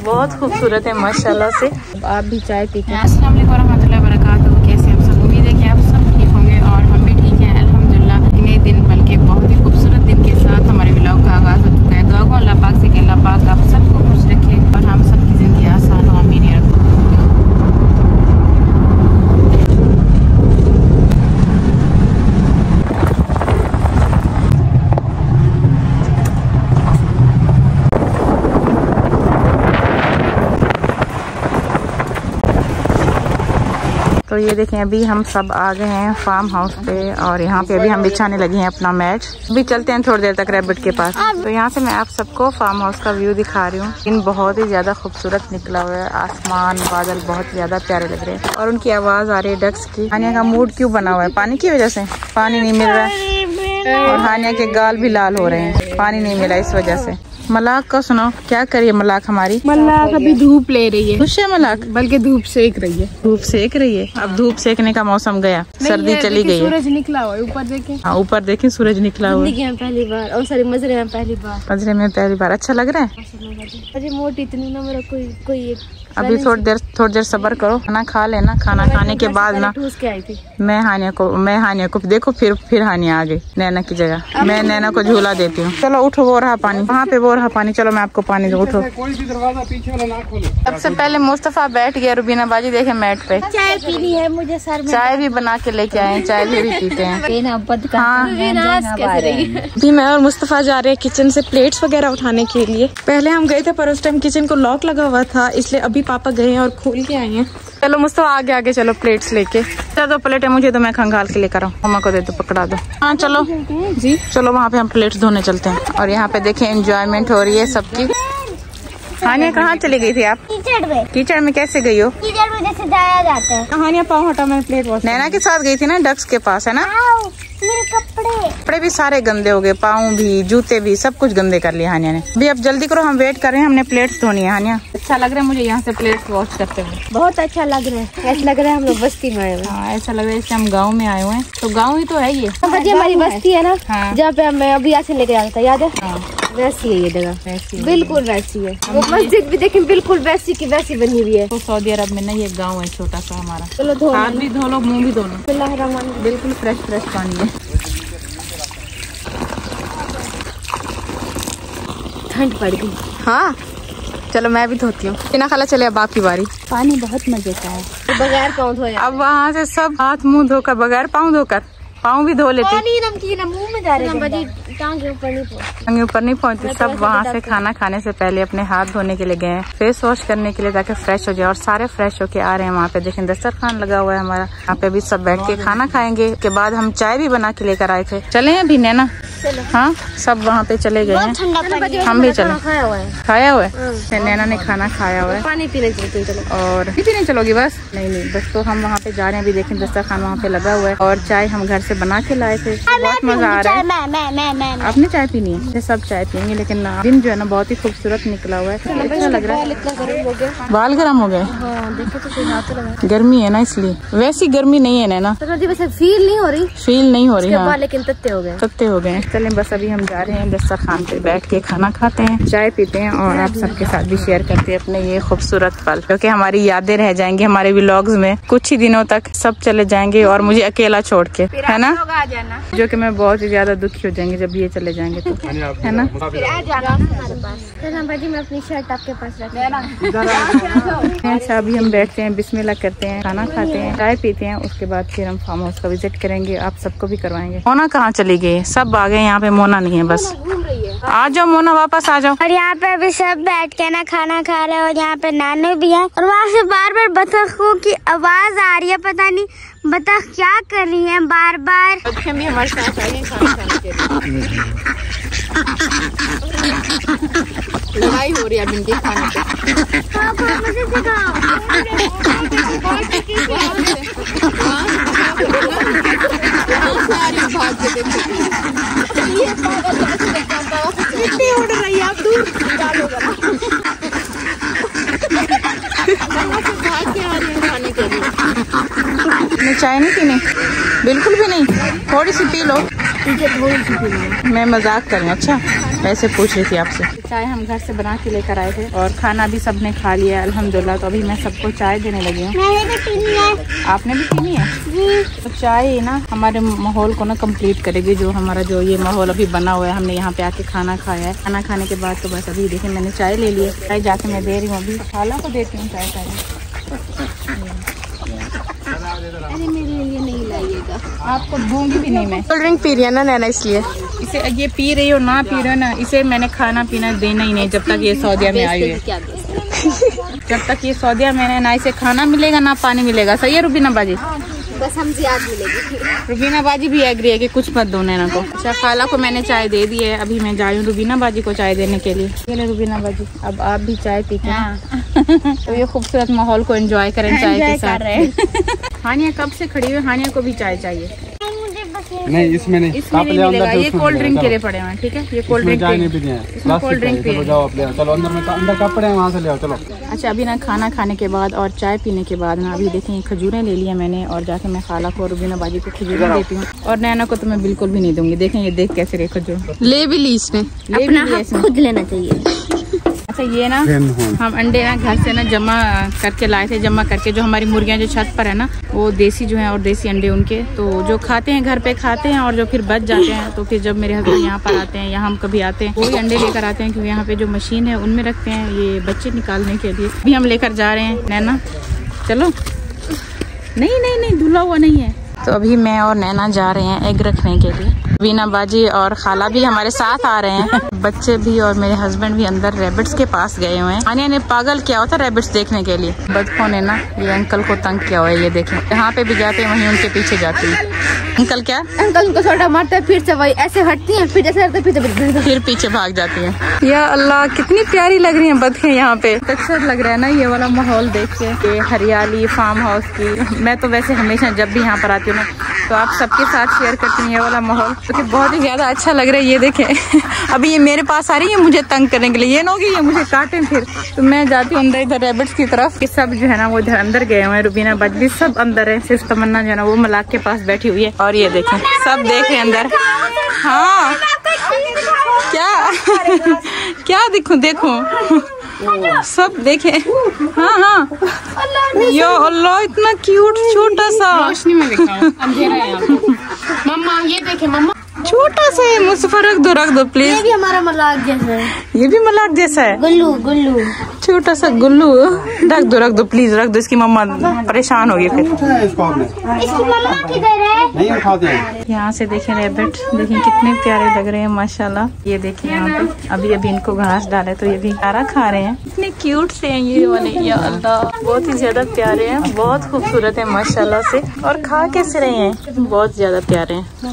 बहुत खूबसूरत है माशाल्लाह से। आप भी चाय पीते हैं। अस्सलाम वालेकुम रहमतुल्लाहि व बरकातहू। कैसे आप सब? उम्मीद है कि आप सब ठीक होंगे और हम भी ठीक हैं अल्हम्दुलिल्लाह। नए दिन बल्कि बहुत ही खूबसूरत दिन के साथ हमारे व्लॉग का आगाज़ हो चुका है। दुआ को अल्लाह पाक से कि अल्लाह पाक आप सबको खुश रखे और हम सबकी ज़िंदगी आसान हो, आमीन या रब्बल। तो ये देखें अभी हम सब आ गए हैं फार्म हाउस पे और यहाँ पे अभी हम बिछाने लगे हैं अपना मैट। अभी चलते हैं थोड़ी देर तक रैबिट के पास। तो यहाँ से मैं आप सबको फार्म हाउस का व्यू दिखा रही हूँ। इन बहुत ही ज्यादा खूबसूरत निकला हुआ है, आसमान बादल बहुत ज्यादा प्यारे लग रहे हैं और उनकी आवाज आ रही है डक्स की। हानिया का मूड क्यों बना हुआ है? पानी की वजह से पानी नहीं मिल रहा है और हानिया के गाल भी लाल हो रहे हैं, पानी नहीं मिला इस वजह से। मलाक को सुनो, क्या करिए मलाक हमारी? मलाक अभी धूप ले रही है। खुश है मलाक? बल्कि धूप सेक रही है। धूप सेक रही है? अब धूप सेकने का मौसम गया, सर्दी चली गई है। सूरज निकला हुआ है, ऊपर देखें। हाँ ऊपर देखें सूरज निकला हुआ है। पहली बार और सारी मजरे में पहली बार। मजरे में पहली बार। अच्छा लग रहा है? अरे मोटी इतनी ना मेरा कोई अभी थोड़ी देर सब्र करो, खाना खा लेना। खाना खाने के बाद ना मैं हानिया को देखो फिर हानिया आ गई नैना की जगह। मैं नैना को झूला देती हूँ। चलो उठो, वो रहा पानी वहाँ पे, वो रहा पानी। चलो मैं आपको पानी दूँ, उठो। सबसे पहले मुस्तफा बैठ गया, रुबीना बाजी देखे मैट पे। चाय पीनी है मुझे सर में। चाय भी बना के लेके आए, चाय भी पीते हैं। हाँ जी मैं और मुस्तफा जा रहे हैं किचन से प्लेट्स वगैरह उठाने के लिए। पहले हम गए थे पर उस टाइम किचन को लॉक लगा हुआ था, इसलिए अभी पापा गए हैं और खोल के आए हैं। चलो मुस्तफा आगे आगे चलो, प्लेट्स लेके। दो प्लेट है मुझे तो मैं खंगाल के लेकर आऊँ, मम्मा को दे दो, पकड़ा दो। हाँ चलो जी, चलो वहाँ पे हम प्लेट्स धोने चलते हैं। और यहाँ पे देखें एंजॉयमेंट हो रही है सबकी। हानिया कहाँ चली गई थी आप? कीचड़ में। कीचड़ में कैसे गई हो? कीचड़ में जैसे जाया जाता है। हानिया पाँव हटा, मैं प्लेट वॉश। नैना के साथ गई थी ना डक्स के पास, है ना? मेरे कपड़े भी सारे गंदे हो गए, पाँव भी जूते भी सब कुछ गंदे कर लिए हानिया ने। अभी अब जल्दी करो, हम वेट कर रहे हैं, हमने प्लेट्स धोनी है। हानिया अच्छा लग रहा है मुझे यहाँ से प्लेट्स वॉश करते हुए। बहुत अच्छा लग रहा है, ऐसा लग रहा है हम लोग बस्ती में आए हुए हैं। हाँ ऐसा लग रहा है जैसे हम गाँव में आए हुए हैं। तो गाँव ही तो है ये। हमारी बस्ती है ना, जहाँ पे हमें अभी यहाँ से लेके आया था, याद है? वैसी है ये जगह, बिल्कुल वैसी है। वो मस्जिद भी देखें बिल्कुल वैसी की वैसी बनी हुई है। तो सऊदी अरब में ना ये गाँव है छोटा सा हमारा। चलो धो, हाथ भी धो लो, मुँह भी धो लो। बिल्कुल फ्रेश पानी है। ठंड पड़ गई। हाँ चलो मैं भी धोती हूँ। बिना खाला चले अब आपकी बारी। पानी बहुत मजे का है, तो बगैर पाँव धोए। अब वहाँ से सब हाथ मुंह धोकर, बगैर पाँव धोकर, पाँव भी धो लेते। पानी नमकीन मुंह में जा रहे हैं, टांगे ऊपर नहीं पहुँचती। सब वहाँ से खाना खाने से पहले अपने हाथ धोने के लिए गए हैं, फेस वॉश करने के लिए, ताकि फ्रेश हो जाए। और सारे फ्रेश होके आ रहे हैं। वहाँ पे देखें दस्तरखान लगा हुआ है हमारा, यहाँ पे भी सब बैठ के खाना खाएंगे। के बाद हम चाय भी बना के लेकर आए थे। चले अभी नैना? हाँ सब वहाँ पे चले गए हैं, हम भी चले। खाया हुआ है नैना ने, खाना खाया हुआ है। पानी पीने चलते चलो। और पीने चलोगी? बस नहीं बस तो हम वहाँ पे जा रहे हैं। अभी देखें दस्तरखान वहाँ पे लगा हुआ है और चाय हम घर से बना के लाए थे। बहुत मजा आ रहा है। आपने चाय पीनी है? ये सब चाय पियेंगे, लेकिन दिन जो है ना बहुत ही खूबसूरत निकला हुआ है। अच्छा लग रहा है। बाल गर्म हो गए? गर्मी है ना इसलिए। वैसी गर्मी नहीं है ना, फील नहीं हो रही। फील नहीं हो रही हाँ। लेकिन तत्ते हो गए। चलें बस अभी हम जा रहे हैं दस्तरखान पे बैठ के खाना खाते हैं, चाय पीते हैं और आप सबके साथ भी शेयर करते हैं अपने ये खूबसूरत पल, क्योंकि हमारी यादें रह जाएंगी हमारे व्लॉग्स में। कुछ ही दिनों तक सब चले जाएंगे और मुझे अकेला छोड़ के, है ना? जो कि मैं बहुत ही ज्यादा दुखी हो जाएंगे जब ये चले जाएंगे तो, है ना? मैं अपनी शर्ट आपके पास अच्छा अभी हम बैठते हैं, बिस्मिल्लाह करते हैं, खाना खाते हैं, चाय पीते हैं, उसके बाद फिर हम फार्म हाउस का विजिट करेंगे, आप सबको भी करवाएंगे। मोना कहाँ चली गई? सब आ गए, यहाँ पे मोना नहीं है। बस आ जाओ मोना, वापस आ जाओ। और यहाँ पे अभी सब बैठ के ना खाना खा रहे हैं और यहाँ पे नानू भी है और वहाँ से बार बार बतखों की आवाज आ रही है। पता नहीं बतख क्या कर रही है बार बार। भी हमारे साथ आए हैं खाना खाने के लिए। लड़ाई हो रही है इनके खाने पे। मुझे सिखाओ। उड़ रही है, आप दूर डालो जरा। भाग के आ रही है खाने के लिए। चाय नहीं पीनी? बिल्कुल भी नहीं, थोड़ी सी पी लो। मैं मजाक कर रही हूँ। अच्छा वैसे पूछ रही थी आपसे। चाय हम घर से बना के लेकर आए थे और खाना भी सबने खा लिया अल्हम्दुलिल्लाह। तो अभी मैं सबको चाय देने लगी हूँ। आपने भी पीनी है? तो चाय ना हमारे माहौल को ना कंप्लीट करेगी। जो हमारा जो ये माहौल अभी बना हुआ है, हमने यहाँ पे आके खाना खाया है। खाना खाने के बाद तो बस अभी देखिए मैंने चाय ले ली है। चाय जाके मैं दे रही हूँ अभी खाला को देती हूँ चाय। अरे मेरे लिए नहीं लाइएगा, आपको दूंगी भी नहीं मैं। कोल्ड ड्रिंक पी रही है ना नैना, इसलिए इसे ये पी रही हो ना पी रहे हो ना, इसे मैंने खाना पीना देना ही नहीं जब तक ये सऊदीया में आई है। क्या जब तक ये सऊदीया में है ना इसे खाना मिलेगा ना पानी मिलेगा। सही है रुबीना बाजी? बस हमसे याद मिलेगी। रुबीना बाजी भी एग्री है कि कुछ मत दो नैना को। अच्छा खाला को मैंने चाय दे दी है। अभी मैं जा रही हूँ रुबीना बाजी को चाय देने के लिए। ये ले रुबीना बाजी, अब आप भी चाय पी के तो ये खूबसूरत माहौल को एंजॉय करें चाय के साथ। हानिया कब से खड़ी हुई, हानिया को भी चाय चाहिए। नहीं इसमें नहीं, इसमें नहीं मिलेगा, ये कोल्ड ड्रिंक के लिए पड़े हुए हैं। ठीक है ये कोल्ड ड्रिंक कोल्ड ड्रिंक पिए। जाओ आप ले आओ, चलो अंदर कप पड़े हैं वहाँ से ले आओ चलो। अच्छा अभी ना खाना खाने के बाद और चाय पीने के बाद ना अभी देखें खजूरें ले लिया मैंने और जाके मैं खाला को और रुबीना बाजी को खजूरें देती हूँ। और नैना को तो मैं बिल्कुल भी नहीं दूंगी। देखें ये देख कैसे रहे खजूर। ले भी ली इसने, खुद लेना चाहिए। अच्छा ये ना हम अंडे ना घर से ना जमा करके लाए थे। जमा करके जो हमारी मुर्गियाँ जो छत पर है ना वो देसी जो है और देसी अंडे उनके तो जो खाते हैं घर पे खाते हैं और जो फिर बच जाते हैं तो फिर जब मेरे हस्बैंड यहाँ पर आते हैं या हम कभी आते हैं वही अंडे लेकर आते हैं क्योंकि यहाँ पे जो मशीन है उनमें रखते हैं ये बच्चे निकालने के लिए। अभी हम लेकर जा रहे हैं। नैना चलो। नहीं नहीं नहीं धुला हुआ नहीं है। तो अभी मैं और नैना जा रहे हैं एग रखने के लिए। बीना बाजी और खाला भी हमारे साथ आ रहे हैं। बच्चे भी और मेरे हस्बैंड भी अंदर रैबिट्स के पास गए हुए हैं। आनिया ने पागल किया होता रैबिट्स देखने के लिए। बदखों ने ना ये अंकल को तंग किया हुआ है। ये देखें यहाँ पे भी जाते हैं वहीं उनके पीछे जाती है। अंकल क्या? अंकल उनको छोटा मारता है फिर से वही ऐसे हटती हैं फिर जैसे फिर पीछे भाग जाती है। या अल्लाह कितनी प्यारी लग रही है बदखें यहाँ पे। अच्छा लग रहा है ना ये वाला माहौल देख के, हरियाली फार्म हाउस की। मैं तो वैसे हमेशा जब भी यहाँ पर आती हूँ ना तो आप सबके साथ शेयर करती हूँ ये वाला माहौल क्योंकि बहुत ही ज्यादा अच्छा लग रहा है। ये देखें अभी ये मेरे पास आ रही है मुझे तंग करने के लिए। ये ना होगी ये मुझे काटें फिर। तो मैं जाती हूँ अंदर इधर रैबिट्स की तरफ। ये सब जो है ना वो इधर अंदर गए हुए हैं। रुबीना बाज भी सब अंदर है। सिर्फ तमन्ना जो है ना वो मलाक के पास बैठी हुई है। और ये देखें सब देख रहे हैं अंदर। हाँ क्या क्या देखो सब देखे। हाँ हाँ यो अल्लाह इतना क्यूट छोटा सा। रोशनी में दिखाओ अंधेरा है यहाँ पे। मम्मा ये देखे मम्मा छोटा सा है। मुझसे रख दो प्लीज। ये भी हमारा मलाक जैसा है। ये भी मलाक जैसा है। गुल्लू गुल्लू छोटा सा गुल्लू। रख दो प्लीज रख दो। इसकी मम्मा परेशान होगी फिर। इसकी मम्मा किधर है? नहीं उठाते हैं। यहाँ से देखें रैबिट देखें कितने प्यारे लग रहे हैं माशाल्लाह। ये देखें यहाँ पे अभी इनको घास डाले तो ये भी चारा खा रहे हैं। इतने क्यूट से हैं ये वाले। या अल्लाह बहुत ही ज्यादा प्यारे हैं। बहुत खूबसूरत है माशाल्लाह से। और खा कैसे रहे हैं बहुत ज्यादा प्यारे हैं।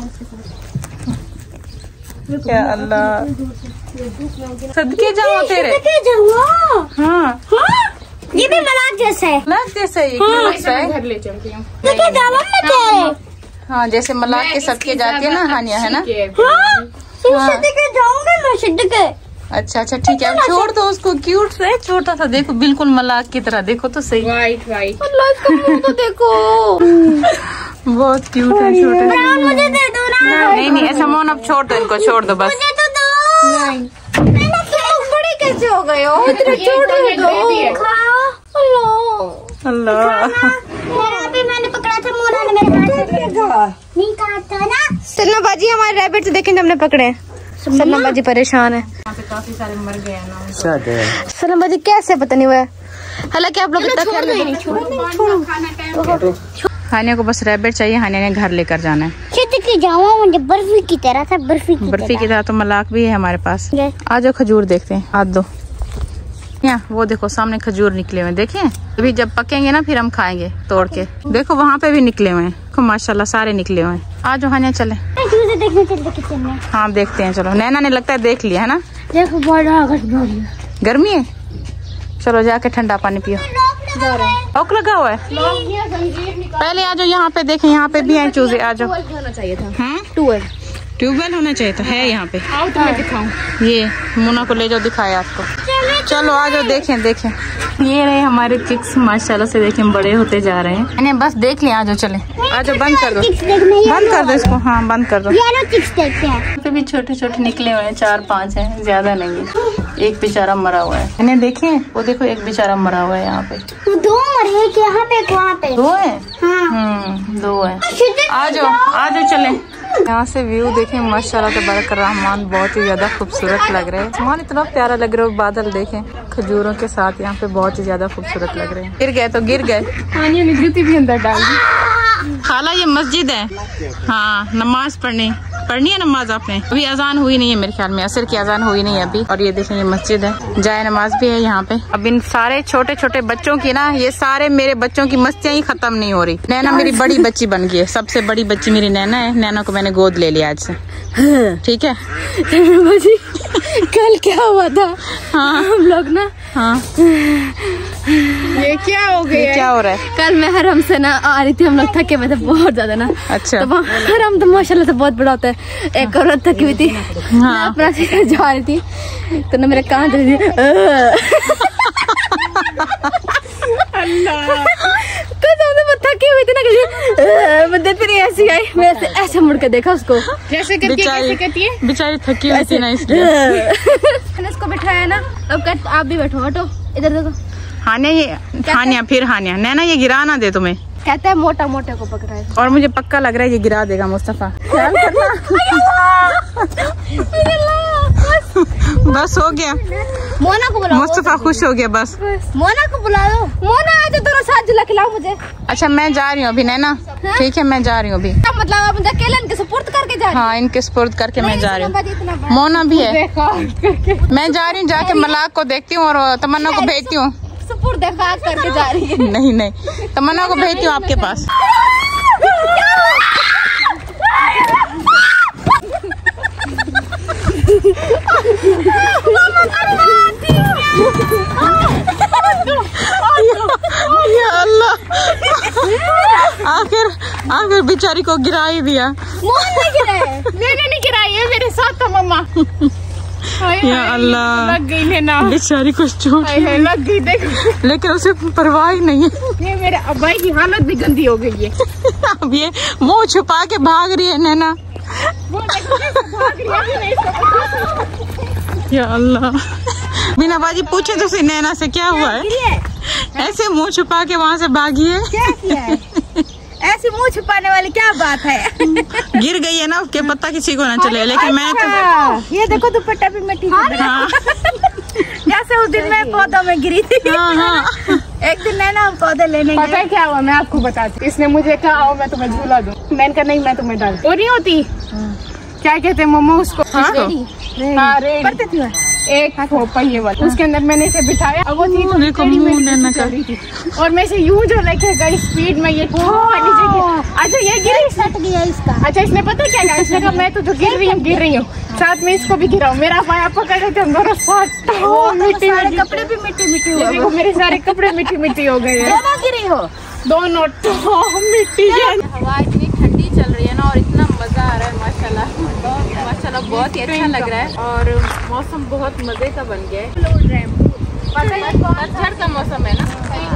क्या अल्लाह सदके जाओ तेरे। हाँ ये भी मलाक जैसा है। मलाक जैसा है। ये घर ले चलती हूँ। देखिए दामन में क्या है? हाँ जैसे मलाक के सदके जाती है ना हानिया है ना। सदके जाऊंगी मैं सदके। अच्छा ठीक है अब छोड़ दो उसको। क्यूट से छोटा सा देखो बिल्कुल मलाक की तरह। देखो तो सही वाइट अल्लाह इसका मुंह तो देखो बहुत क्यूट है छोटे। मुझे दे दो ना। नहीं ऐसा मोन अब छोड़ दो इनको छोड़ दो बस। मुझे तो दो। नहीं बड़े कैसे हो गए हो? इतने छोटे दो। अल्लाह अभी मैंने पकड़ा था मोना ने मेरे हाथ से नहीं काटा ना। सलमा बाजी हमारे रैबिट्स देखें हमने पकड़े। सलमा बाजी परेशान है। यहाँ पे काफी सारे मर गए हैं ना। सलमा बाजी कैसे पता नहीं हुआ। हालांकि आप लोग हानिया को बस रैबिट चाहिए। हानिया ने घर लेकर जाना है। की जाऊँ मुझे बर्फी की तरह था। बर्फी की तरह तो मलाक भी है हमारे पास। आ जाओ खजूर देखते हैं। हाथ दो। यहाँ वो देखो सामने खजूर निकले हुए देखें। अभी जब पकेंगे ना फिर हम खाएंगे तोड़ के। देखो वहाँ पे भी निकले हुए हैं माशाल्लाह सारे निकले हुए हैं। आ जाओ हानिया चले। देखने चलते किचन में। हाँ देखते हैं चलो। नैना ने लगता है देख लिया है ना। देखो बहुत गर्मी है। चलो जाके ठंडा पानी पियो। लॉक लगा हुआ है। पहले आ जाओ यहाँ पे देखें। यहाँ पे भी है चूजे। आ जाओ। होना चाहिए था। ट्यूबवेल होना चाहिए था। है यहाँ पे। आओ तुम्हें दिखाऊं। ये मुन्ना को ले जाओ दिखाए आपको। चलो आ जाओ, देखें देखें। ये रहे हमारे चिक्स, माशाल्लाह से देखें बड़े होते जा रहे हैं। इन्हें बस देख लिया, आ जाओ चले, आ जाओ। बंद कर दो, बंद कर दो इसको। हाँ बंद कर दो। ये भी छोटे छोटे निकले हुए हैं, 4-5 हैं, ज्यादा नहीं है। एक बेचारा मरा हुआ है, इन्हें देखें, वो देखो एक बेचारा मरा हुआ है यहाँ पे। 2 मरे हैं, यहाँ पे वहाँ पे 2 है। हाँ। 2 है। आ जाओ आ जाओ चले। यहाँ से व्यू देखें, माशाल्लाह तबारक रहमान, बहुत ही ज्यादा खूबसूरत लग रहे हैं। आसमान इतना प्यारा लग रहा है, बादल देखें खजूरों के साथ, यहाँ पे बहुत ही ज्यादा खूबसूरत लग रहे हैं। गिर गए तो गिर गए। पानी में जूती भी अंदर डाल दी। खाला ये मस्जिद है। हाँ नमाज पढ़नी है नमाज आपने। अभी अजान हुई नहीं है मेरे ख्याल में, असर की अजान हुई नहीं है अभी। और ये देखें ये मस्जिद है, जाए नमाज भी है यहाँ पे। अब इन सारे छोटे छोटे बच्चों की ना, ये सारे मेरे बच्चों की मस्तियाँ ही खत्म नहीं हो रही। नैना मेरी बड़ी बच्ची बन गई है, सबसे बड़ी बच्ची मेरी नैना है। नैना को मैंने गोद ले लिया आज से, ठीक है। कल क्या हुआ था? हाँ हम लोग ना, हाँ ये क्या हो गया? क्या हो रहा है? कल मैं हरम से ना आ रही थी, हम लोग थके हुए थे बहुत ज्यादा ना। अच्छा। तो हरम तो माशाल्लाह से बहुत बड़ा होता है। एक औरत थकी हुई थी, मैं अपना सीधा जा रही थी, तो ना मेरे कान धरी थी। मैं थकी हुई थी ना, मुझे फिर ऐसी आई, मैं ऐसे मुड़ के देखा उसको, जैसे बेचारी थकी हुई थी ना, इसलिए मैंने उसको बिठाया ना। अब कहते आप भी बैठो, हटो इधर देखो। हानिया ये हानिया, फिर हानिया, नैना ये गिरा ना दे तुम्हें। कहता है मोटा मोटे को पकड़ा है, और मुझे पक्का लग रहा है ये गिरा देगा मुस्तफा। बस हो गया, मोना को बुलाओ। मुस्तफा खुश हो गया बस। मोना को बुला लो। मोना आ जाओ, दोनों साथ झूला खिलाओ मुझे। अच्छा मैं जा रही हूँ अभी नैना, ठीक है मैं जा रही हूँ अभी। मतलब आप मुझे अकेले इनके सुपुर्द करके जा रही? हाँ इनके सुपुर्द करके मैं जा रही हूँ। मोना भी है, मैं जा रही हूँ, जाके मलाक को देखती हूँ और तमन्ना को भेजती हूँ। सुपुर्द करके जा रही है। नहीं नहीं, तमन्ना को भेजती हूँ आपके पास। या अल्लाह, आखिर बेचारी को गिरा ही दिया। मैंने नहीं गिराई है, मेरे साथ था मम्मा। या अल्लाह, लग गई है ना बेचारी को चोट लग गई, देख। लेकिन उसे परवाह ही नहीं है। ये मेरे अब्बाई की हालत भी गंदी हो गई है। अब ये मुंह छुपा के भाग रही है नैना। या अल्लाह, बिना बाजी पूछे तो नैना से क्या हुआ है? ऐसे मुंह छुपा के वहाँ से भागी है। क्या किया है? ऐसी मुंह छुपाने वाली क्या बात है? गिर गई है ना, उसके पता किसी को ना चले। लेकिन मैं तो ये देखो दुपट्टा भी मिट्टी हाँ। जैसे उस दिन मैं पौधों में गिरी थी। हाँ। एक दिन मैं ना पौधे लेने पता है क्या हुआ, मैं आपको बताती हूँ। इसने मुझे कहा आओ मैं तुम्हें झूला दूँ, मैंने कहा नहीं मैं तुम्हें डाल। और नहीं होती, क्या कहते हैं मोमो उसको? हाँ पढ़ते थे एक पहिए वाला, उसके अंदर मैंने इसे बिठाया। अब वो थी थी और मैं इसे यूं जो लेके गई स्पीड में, ये अच्छा ये गिरी, सट गया इसका। अच्छा इसने पता क्या कहा, इसने कहा मैं तो जो गिर रही हूँ साथ में इसको भी गिराऊं। मेरा पाया पकड़ रहे थे हम दोनों साथ, मिट्टी में कपड़े भी मिट्टी हुए। देखो मेरे सारे कपड़े मिट्टी हो गए हैं। दोनों गिरी हो, दोनों मिट्टी। हवा इतनी ठंडी चल रही है ना, और इतना मजा आ रहा है माशाल्लाह, बहुत ही अच्छा लग रहा है। और मौसम बहुत मजे का बन गया है। पतझड़ का मौसम है ना,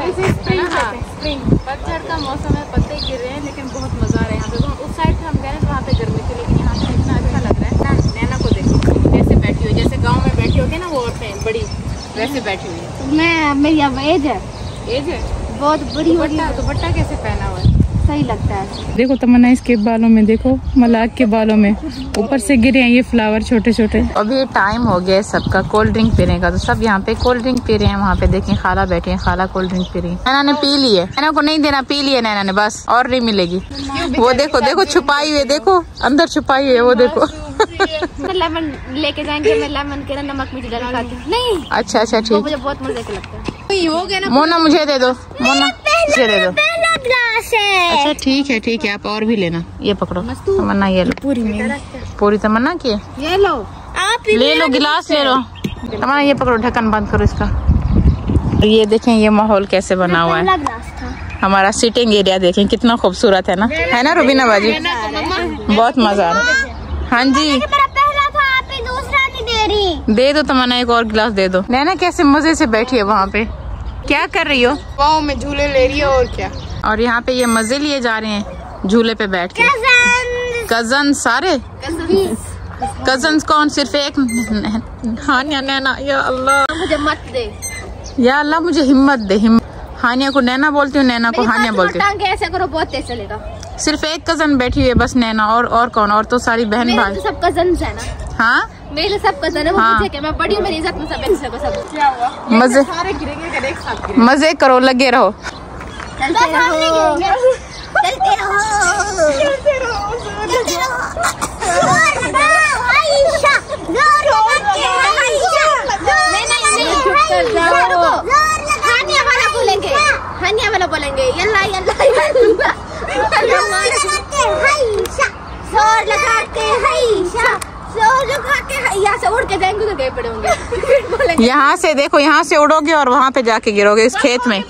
पतझड़ का मौसम है, पत्ते गिर रहे हैं, लेकिन बहुत मजा आ रहा है यहाँ पे। उस साइड से हम गए तो वहाँ पे गर्मी थी, लेकिन यहाँ से इतना अच्छा लग रहा है। नैना को देखो कैसे बैठी हुई, जैसे गाँव में बैठी होती है ना वो औरतें बड़ी, वैसे बैठी हुई है। मैं मेरी अब एज है बहुत बड़ी। दुपट्टा कैसे पहना हुआ है, सही लगता है। देखो तमन्ना इसके बालों में, देखो मलाक के बालों में ऊपर से गिरे हैं ये फ्लावर छोटे छोटे। अभी टाइम हो गया है सबका कोल्ड ड्रिंक पीने का, तो सब यहाँ पे कोल्ड ड्रिंक पी रहे हैं। वहाँ पे देखें खाला बैठे हैं, खाला कोल्ड ड्रिंक पी रही है। नैना ने पी ली है, नैना को नहीं देना, पी लिया नैना ने बस, और नहीं मिलेगी। वो देखो देखो छुपाई हुई है, देखो अंदर छुपाई हुई है वो देखो। लेमन लेके जाएंगे, मैं लेमन के नमक मिर्ची डाल खाती हूँ। नहीं अच्छा ठीक, मुझे बहुत मजे का लगता है। मोना मुझे दे दो, मोना मुझे दे दो। ग्लास है। अच्छा ठीक है आप और भी लेना। ये पकड़ो तमन्ना, ये लो पूरी तमन्ना की, ये लो आप ले लो गिलास ले लो। तमन्ना ये पकड़ो, ढक्कन बंद करो इसका। ये देखें ये माहौल कैसे बना हुआ है, हमारा सिटिंग एरिया देखें कितना खूबसूरत है ना रुबीना बाजी, बहुत मजा आ रहा है। हाँ जी मेरा पहला था, आप ही दूसरा नहीं दे रही नहीं। दे दो तमन्ना, एक और गिलास दे दो। नैना कैसे मजे से बैठी है वहाँ पे, क्या कर रही हो? पाँव में झूले ले रही है और क्या। और यहाँ पे ये मजे लिए जा रहे हैं झूले पे बैठ के। कजन सारे कजन्स कौन? सिर्फ एक? हानिया नैना। या अल्लाह मुझे मत दे, या अल्लाह मुझे हिम्मत दे। हानिया को नैना बोलती हूँ, नैना को हानिया बोलती हूँ। ऐसे करो बहुत तेज चलेगा। सिर्फ एक कजन बैठी हुई है बस, नैना। और कौन? और तो सारी बहन भाई। तो सब कजन है ना। हाँ मेरे सब कजन है। वो हाँ। मुझे क्या, मैं बड़ी हूँ, मेरी इज्जत में सब क्या हुआ? मजे सारे गिरेंगे एक साथ। मजे करो, लगे रहो। चलते रहो, चलते रहो, चलते रहो, चलते रहो। आयशा, जोर लगा के आयशा, जोर लगा के। हानिया वाला बोलेंगे, हानिया वाला बोलेंगे। यल्ला यल्ला जोर लगा के आयशा, जोर लगा के। यहाँ से उड़ के जाएंगे तो गए पड़े होंगे। यहाँ से देखो, यहाँ से उड़ोगे और वहाँ पे जाके गिरोगे इस खेत में।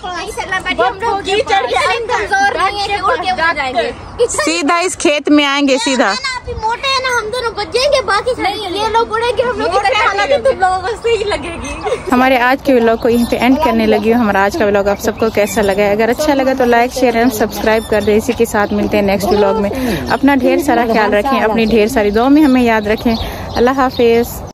सीधा इस खेत में आएंगे सीधा। मोटे है ना, हम दोनों बच जाएंगे, बाकी ये लोग उड़ेंगे, हम लोग तुम लोगों को सही लगेगी। हमारे आज के व्लॉग को यहीं पे एंड करने लगी हूँ। हमारा आज का व्लॉग आप सबको कैसा लगा है? अगर अच्छा लगा तो लाइक शेयर एंड सब्सक्राइब कर दे। इसी के साथ मिलते हैं नेक्स्ट व्लॉग में। अपना ढेर सारा ख्याल रखें, अपनी ढेर सारी दुआ में हमें याद रखें। अल्लाह हाफिज।